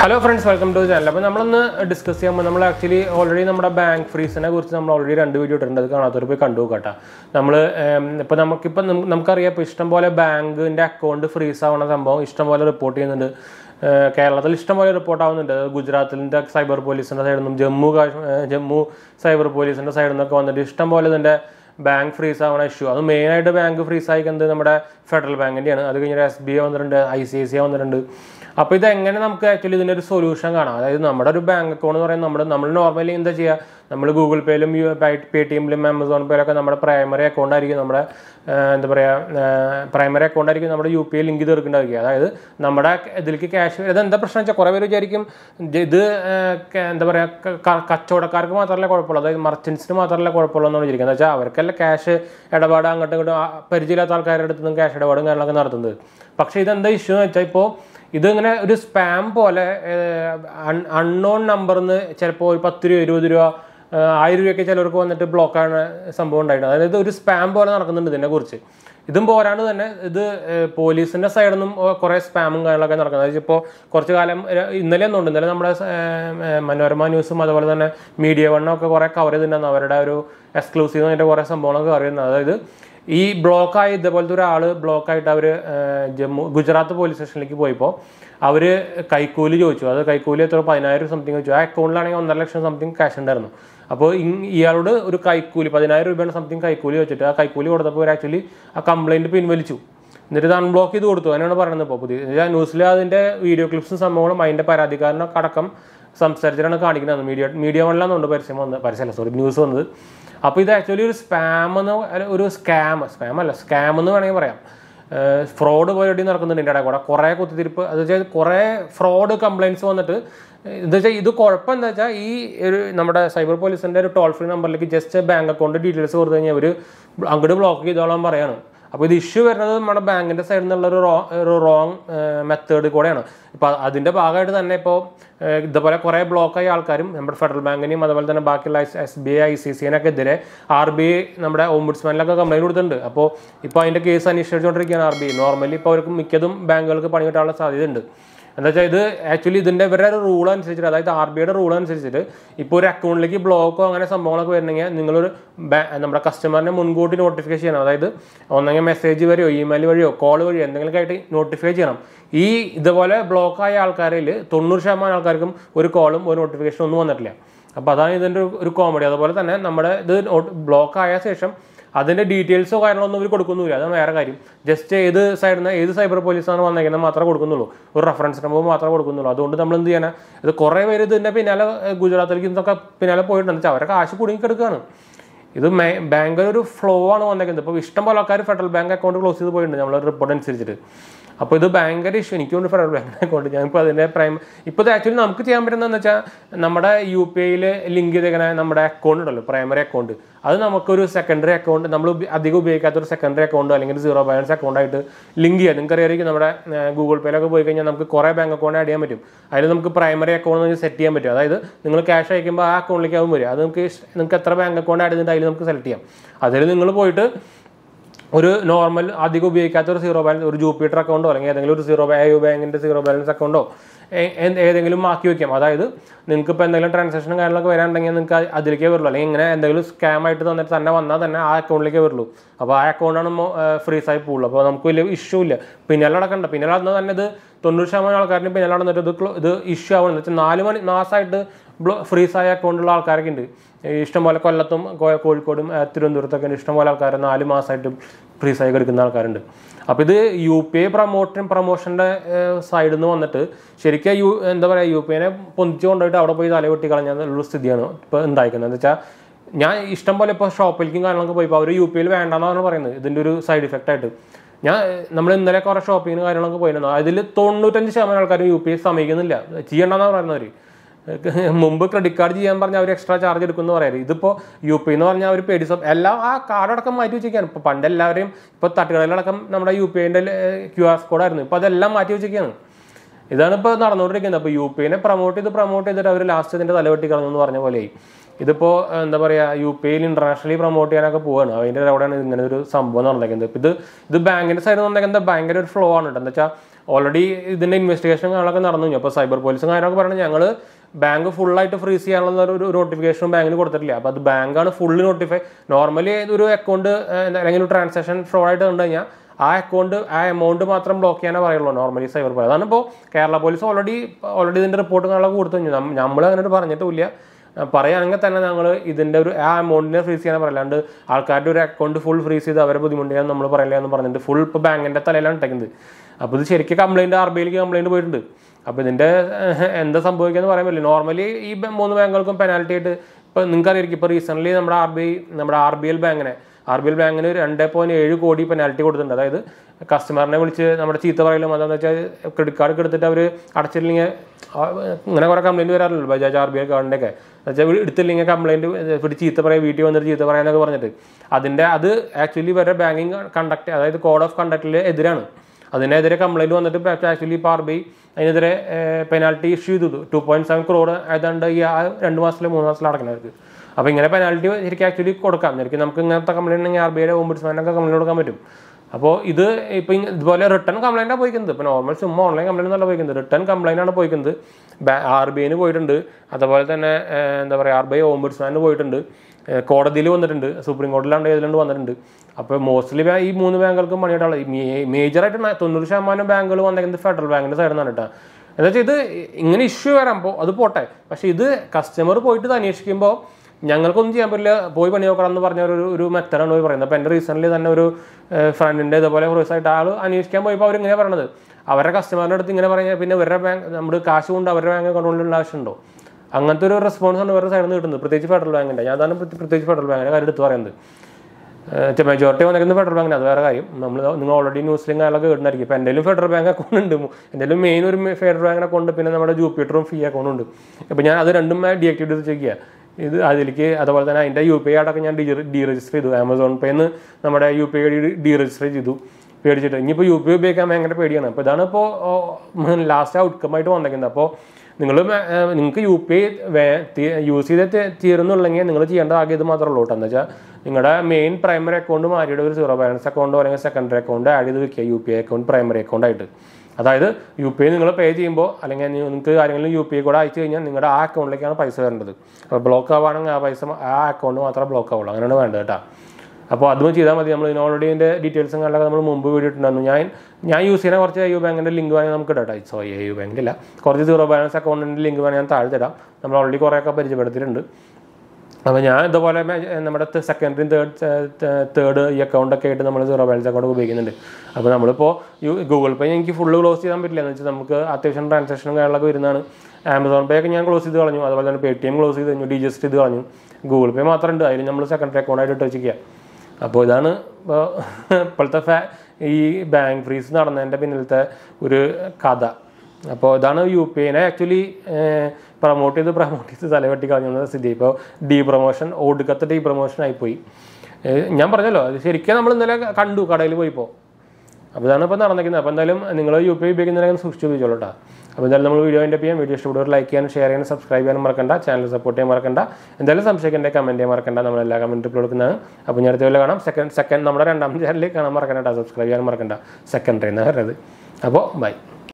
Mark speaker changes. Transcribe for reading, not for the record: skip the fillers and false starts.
Speaker 1: Hello friends, welcome to the channel. We will discuss actually already bank freeze and already run video we bank account freeze report report Gujarat cyber police Jammu cyber police bank freeze issue. That's main bank freeze federal bank SBI ICICI. Now, we actually a solution. We bank account normally in the Google Pay, Paytm, Amazon Pay, primary account, primary account, UPI link. Cash. Then the person merchants cash this is a spam unknown number block spam police side spam media this block is the block Gujarat police station. They have Kaikuli, something account something cash under. So, this Kaikuli, something Kaikuli, actually a complaint pin. There is unblock news video clips and some mind paradika, some surgery and a media news on this. Now, this is actually a spam fraud fraud complaints. This is cyber police and toll free number just a bank account details or the block. Now, the issue is that bank in the side wrong method. That's the block federal bank SBI ICICI RBI ombudsman case RBI normally bank and that's actually the rule and RBI rule and if you account block customer notification message email call notification this block call notification block that's the details of the just the side of the cyber police reference number. The Korea Gujarat this bank flow on the federal bank account close to the report and surgery. Now, this bank issue is federal bank account. Actually, UPI link account, primary account. That's a secondary account. We have a secondary account, a zero balance account. Link Google Pay, bank account. That's primary account set. Cash account. Bank account. Normal zero balance Jupiter account or zero bank zero balance account and transaction scam free side pool issue free side account Ishtamala Kolatum, Kozhikode, Tirundurathakan, Ishtamala Karana, side free side. Up the UPay promotion side on that. Sherika, you and the UPay Ponchon out of Lucidiano, Pendikan and the cha. Nya Istanbul shop, pilking along the power UPay and another then do side effect. Yeah, number in the record shopping, I don't know. I did Tondo and Shaman UPay some again. Chiana. Mumbai credit card extra charge UPI paid card Pandel UPI QR code UPI promoted the last in the ഇതിപ്പോൾ എന്താ പറയുക UPAയിൽ internationally promote ചെയ്യാനൊക്കെ പോവാണ്. അതിൻ്റെ അവിടെയാണ് ഇങ്ങനെ ഒരു സംഭവം നടന്നിരിക്കുന്നത്. ഇത് ബാങ്കിൻ്റെ സൈഡിൽ നടന്നിരിക്കുന്നത് ഭയങ്കര ഒരു ഫ്ലോ ആണ്. എന്താ വെച്ചാൽ ഓൾറെഡി ഇതിൻ്റെ ഇൻവെസ്റ്റിഗേഷൻ കാര്യങ്ങളൊക്കെ നടന്നു കഴിഞ്ഞു. അപ്പോൾ സൈബർ പോലീസും കാര്യങ്ങളൊക്കെ പറഞ്ഞാൽ ഞങ്ങൾ ബാങ്ക് ഫുള്ളായിട്ട് ഫ്രീസ് ചെയ്യാനുള്ള ഒരു നോട്ടിഫിക്കേഷനും ബാങ്കിന് കൊടുത്തിട്ടില്ല. അപ്പോൾ അത് ബാങ്കാണ് ഫുള്ള് നോട്ടിഫൈ. നോർമലി ഒരു അക്കൗണ്ട് അല്ലെങ്കിൽ ഒരു ട്രാൻസാക്ഷൻ ഫ്രോഡായിട്ട് കണ്ടു കഴിഞ്ഞാൽ ആ അക്കൗണ്ട് ആ എമൗണ്ട് മാത്രം ബ്ലോക്ക് ചെയ്യാനേ പറയുള്ളൂ നോർമലി സൈബർ പോലീസ്. അതാണ് ഇപ്പോൾ കേരള പോലീസ് ഓൾറെഡി ഇതിൻ്റെ റിപ്പോർട്ട് കാര്യങ്ങളൊക്കെ കൊടുത്തു കഴിഞ്ഞു. നമ്മൾ അങ്ങനെ പറഞ്ഞിട്ടില്ല. പറയുകയാണെങ്കിൽ തന്നെ ഞങ്ങൾ ഇതിൻ്റെ ആ എമൗണ്ടിനെ ഫ്രീസ് ചെയ്യാൻ പറയലാണ്ട് ആൾക്കാരുടെ ഒരു അക്കൗണ്ട് ഫുൾ ഫ്രീസ് ചെയ്ത് അവരെ ബുദ്ധിമുട്ടിയാൽ നമ്മൾ പറയില്ല എന്ന് പറഞ്ഞിട്ട് ഫുൾ ഇപ്പോൾ ബാങ്കിൻ്റെ തലയിലാണ് ഇട്ടേക്കുന്നത്. അപ്പോൾ ഇത് ശരിക്കും കംപ്ലയിൻറ്റ് RBIയിലേക്ക് കംപ്ലയിൻറ്റ് പോയിട്ടുണ്ട്. അപ്പോൾ ഇതിൻ്റെ എന്താ സംഭവിക്കുകയെന്ന് പറയാൻ പറ്റില്ല. നോർമലി ഈ 3 ബാങ്കുകൾക്കും പെനാൽറ്റി ആയിട്ട് ഇപ്പോൾ നിങ്ങൾക്കറിയായിരിക്കും ഇപ്പോൾ റീസെൻ്റ്ലി നമ്മുടെ RBL ബാങ്കിന് 2.7 കോടി പെനാൽറ്റി കൊടുത്തിട്ടുണ്ട്. അതായത് കസ്റ്റമറിനെ വിളിച്ച് നമ്മുടെ ചീത്ത പറയലും അതെന്ന് വെച്ചാൽ ക്രെഡിറ്റ് കാർഡ് എടുത്തിട്ട് അവർ അടച്ചില്ലെങ്കിൽ ഇങ്ങനെ കുറേ കംപ്ലയിൻറ്റ് വരാറില്ലല്ലോ ബജാജ് RBI കാർഡിൻ്റെ ഒക്കെ എന്നുവെച്ചാൽ എടുത്തില്ലെങ്കിൽ കംപ്ലയിൻറ്റ് പിടിച്ച് ചീത്ത പറയുക വീട്ടിൽ വന്നിട്ട് ചീത്ത പറയാനൊക്കെ പറഞ്ഞിട്ട് അത് ആക്ച്വലി വരെ ബാങ്കിങ് കണ്ടക്ട് അതായത് കോഡ് ഓഫ് കണ്ടക്റ്റിൽ എതിരാണ്. അതിനെതിരെ കംപ്ലയിൻറ്റ് വന്നിട്ട് ആക്ച്വലി ഇപ്പോൾ RBI അതിനെതിരെ പെനാൽറ്റി ഇഷ്യൂ ചെയ്തു. 2.7 crore ഏതാണ്ട് ഈ 2 മാസത്തിലെ 3 മാസത്തിൽ അടക്കണവർക്ക്. അപ്പോൾ ഇങ്ങനെ പെനാൽറ്റി ശരിക്കും ആക്ച്വലി കൊടുക്കാം. ശരിക്കും നമുക്ക് ഇങ്ങനത്തെ കംപ്ലയിൻറ്റ് ഉണ്ടെങ്കിൽ RBIയുടെ ഓംബുഡ്സ്മാനൊക്കെ കംപ്ലയിൻറ്റ് കൊടുക്കാൻ പറ്റും. അപ്പോൾ ഇത് ഇപ്പം ഇതുപോലെ റിട്ടേൺ കംപ്ലയിൻ്റാണ് പോയിക്കുന്നത്. ഇപ്പോൾ നോർമൽ ചുമ്മാ ഓൺലൈൻ കംപ്ലയിൻ്റ് നല്ല പോയിക്കുന്നത്. റിട്ടേൺ കംപ്ലയിൻ്റാണ് പോയിക്കുന്നത്. RBIന് പോയിട്ടുണ്ട്. അതുപോലെ തന്നെ എന്താ പറയുക RBI ഓംബുഡ്സ്മാനിന് പോയിട്ടുണ്ട്. കോടതിയിൽ വന്നിട്ടുണ്ട്. സുപ്രീം കോടതിയിലാണ്ട് ഏതിലുണ്ട് വന്നിട്ടുണ്ട്. അപ്പോൾ മോസ്റ്റ്ലി ഈ 3 ബാങ്കുകൾക്കും പണിയായിട്ടുള്ള മേജറായിട്ട് 90% ബാങ്കുകൾ വന്നിരിക്കുന്നത് ഫെഡറൽ ബാങ്കിൻ്റെ സൈഡിൽ നിന്നാണ് കേട്ടോ. എന്താ വെച്ചാൽ ഇത് ഇങ്ങനെ ഇഷ്യൂ വരാമ്പോൾ അത് പോട്ടെ. പക്ഷേ ഇത് കസ്റ്റമർ പോയിട്ട് ഇത് അന്വേഷിക്കുമ്പോൾ ഞങ്ങൾക്കൊന്നും ചെയ്യാൻ പറ്റില്ല, പോയി പണി നോക്കണം എന്ന് പറഞ്ഞ ഒരു മെത്തഡാണ് പോയി പറയുന്നത്. അപ്പോൾ എൻ്റെ റീസെൻ്റ്ലി തന്നെ ഒരു ഫ്രണ്ടിൻ്റെ ഇതുപോലെ ഫ്രൂസായിട്ട് ആൾ അന്വേഷിക്കാൻ പോയപ്പോൾ അവരിങ്ങനെ പറയണത് അവരുടെ കസ്റ്റമറിൻ്റെ അടുത്ത് ഇങ്ങനെ പറഞ്ഞാൽ പിന്നെ ഇവരുടെ ബാങ്ക് നമ്മുടെ കാശ് കൊണ്ട് അവരുടെ ബാങ്ക് അക്കൗണ്ടിലുള്ള ആവശ്യമുണ്ടോ? അങ്ങനത്തെ ഒരു റെസ്പോൺസാണ് ഇവരുടെ സൈഡിൽ നിന്ന് കിട്ടുന്നത്. പ്രത്യേകിച്ച് ഫെഡറൽ ബാങ്കിൻ്റെ. ഞാൻ അതാണ് പ്രത്യേകിച്ച് ഫെഡറൽ ബാങ്കിൻ്റെ കാര്യം എടുത്ത് പറയുന്നത്. മെജോറിറ്റി വന്നിരിക്കുന്നത് ഫെഡറൽ ബാങ്കിന്. അത് വേറെ കാര്യം. നിങ്ങൾ ഓൾറെഡി ന്യൂസിലും കാര്യങ്ങളൊക്കെ കേട്ടിട്ടുണ്ടായിരിക്കും. ഇപ്പോൾ എന്തെങ്കിലും ഫെഡറൽ ബാങ്ക് അക്കൗണ്ട് ഉണ്ട്. എന്തെങ്കിലും മെയിൻ ഒരു ഫെഡറൽ ബാങ്ക് അക്കൗണ്ട് പിന്നെ നമ്മുടെ ജൂപ്പിറ്ററും ഫീ അക്കൗണ്ട് ഉണ്ട്. ഇപ്പോൾ ഞാൻ അത് രണ്ടും ഡീആക്ടിവേറ്റ് ചെയ്ത് ചെക്ക് ചെയ്യുക. ഇത് അതിലേക്ക് അതുപോലെ തന്നെ അതിൻ്റെ UPI അടക്കം ഞാൻ ഡീരജിസ്റ്റർ ചെയ്തു. ആമസോൺ പേന്ന് നമ്മുടെ UPI ഡീരജിസ്റ്റർ ചെയ്തു പേടിച്ചിട്ട്. ഇനിയിപ്പോൾ UPI ഉപയോഗിക്കാൻ ഭയങ്കര പേടിയാണ്. അപ്പോൾ ഇതാണ് ഇപ്പോൾ ലാസ്റ്റ് ഔട്ട്കം ആയിട്ട് വന്നിരിക്കുന്നത്. അപ്പോൾ നിങ്ങൾക്ക് UPI യൂസ് ചെയ്ത് തീരുന്നുള്ളെങ്കിൽ നിങ്ങൾ ചെയ്യേണ്ട ആകെ ഇത് മാത്രമേ ഉള്ളൂ കേട്ടോ. എന്താ വെച്ചാൽ നിങ്ങളുടെ മെയിൻ പ്രൈമറി അക്കൗണ്ട് മാറ്റിയിട്ട് ഒരു സീറോ ബാലൻസ് അക്കൗണ്ടോ അല്ലെങ്കിൽ സെക്കൻഡറി അക്കൗണ്ട് ആഡ് ചെയ്ത് വെക്കുക. UPI അക്കൗണ്ട് പ്രൈമറി അക്കൗണ്ട് ആയിട്ട്. അതായത് UPI നിങ്ങൾ പേ ചെയ്യുമ്പോൾ അല്ലെങ്കിൽ നിങ്ങൾക്ക് ആരെങ്കിലും UPI കൂടെ അയച്ചു കഴിഞ്ഞാൽ നിങ്ങളുടെ ആ അക്കൗണ്ടിലേക്കാണ് പൈസ വരേണ്ടത്. അപ്പോൾ ബ്ലോക്ക് ആവുകയാണെങ്കിൽ ആ അക്കൗണ്ട് മാത്രമേ ബ്ലോക്ക് ആവുള്ളൂ. അങ്ങനെയാണ് വേണ്ടത് കേട്ടോ. അപ്പോൾ അതും ചെയ്താൽ മതി. നമ്മൾ ഓൾറെഡി ഇതിൻ്റെ ഡീറ്റെയിൽസും കാര്യങ്ങളൊക്കെ നമ്മൾ മുമ്പ് വീഡിയോ ഇട്ടുണ്ടായിരുന്നു. ഞാൻ യൂസ് ചെയ്യുന്ന കുറച്ച് AU ബാങ്കിൻ്റെ ലിങ്ക് വേണമെങ്കിൽ നമുക്ക് ഇടാം. AU ബാങ്കില്ല, കുറച്ച് സീറോ ബാലൻസ് അക്കൗണ്ടിൻ്റെ ലിങ്ക് വേണമെങ്കിൽ ഞാൻ താഴെ തരാം. നമ്മൾ ഓൾറെഡി കുറേയൊക്കെ പരിചയപ്പെടുത്തിയിട്ടുണ്ട്. അപ്പോൾ ഞാൻ ഇതുപോലെ നമ്മുടെ സെക്കൻഡറിയും തേർഡ് ഈ അക്കൗണ്ടൊക്കെ ആയിട്ട് നമ്മൾ സീറോ ബാലൻസ് അക്കൗണ്ട് ഉപയോഗിക്കുന്നുണ്ട്. അപ്പോൾ നമ്മളിപ്പോൾ ഗൂഗിൾ പേ എനിക്ക് ഫുള്ള് ക്ലോസ് ചെയ്യാൻ പറ്റില്ല. എന്ന് വെച്ചാൽ നമുക്ക് അത്യാവശ്യം ട്രാൻസാക്ഷനും കാര്യങ്ങളൊക്കെ വരുന്നതാണ്. ആമസോൺ പേ ഒക്കെ ഞാൻ ക്ലോസ് ചെയ്ത് കളഞ്ഞു. അതുപോലെ തന്നെ Paytm ക്ലോസ് ചെയ്ത് കഴിഞ്ഞു, ഡീജസ്റ്റ് ചെയ്ത് കളഞ്ഞു. ഗൂഗിൾ പേ മാത്രമുണ്ട്. അതിൽ നമ്മൾ സെക്കൻഡറി അക്കൗണ്ടായിട്ട് ഇട്ട് വെച്ചിരിക്കുക. അപ്പോൾ ഇതാണ് ഇപ്പോഴത്തെ ഈ ബാങ്ക് ഫ്രീസ് നടന്നതിൻ്റെ പിന്നിലത്തെ ഒരു കഥ. അപ്പോൾ ഇതാണ് UPIനെ ആക്ച്വലി പ്രൊമോട്ട് ചെയ്ത് തലവെട്ടി കളഞ്ഞ സ്ഥിതി. ഇപ്പോൾ ഒടുക്കത്തെ ഡീപ്രൊമോഷൻ ആയിപ്പോയി. ഞാൻ പറഞ്ഞല്ലോ, അത് ശരിക്കും നമ്മൾ ഇന്നലെ കണ്ടു കടയിൽ പോയിപ്പോൾ. അപ്പോൾ ഇതാണ് ഇപ്പോൾ നടന്നിരിക്കുന്നത്. അപ്പോൾ എന്തായാലും നിങ്ങൾ UPI ഉപയോഗിക്കുന്നതിനെ സൂക്ഷിച്ച് ഉപയോഗിച്ചോളൂ കേട്ടോ. അപ്പോൾ എന്തായാലും നമ്മൾ വീഡിയോ എൻ്റെ ചെയ്യാം. വീഡിയോ ഇഷ്ടപ്പെടുന്നവർ ലൈക്ക് ചെയ്യാനും ഷെയർ ചെയ്യാനും സബ്സ്ക്രൈബ് ചെയ്യാനും മറക്കണ്ട. ചാനൽ സപ്പോർട്ട് ചെയ്യാൻ മറക്കണ്ട. എന്തായാലും സംശയിക്കേണ്ട കമൻറ്റ് ചെയ്യാൻ മറക്കണ്ട. നമ്മളെല്ലാ കമൻറ്റ് ഇപ്പോൾ കൊടുക്കുന്നതാണ്. അപ്പോൾ ഞാൻ അടുത്ത കാണാം. സെക്കൻഡ് നമ്മുടെ 2ാമത്തെ ചാനലിൽ കാണാൻ മറക്കണ്ട. സബ്സ്ക്രൈബ് ചെയ്യാൻ മറക്കണ്ട. സെക്കൻഡറി എന്നാണ് വരുന്നത്. അപ്പോൾ ബൈ.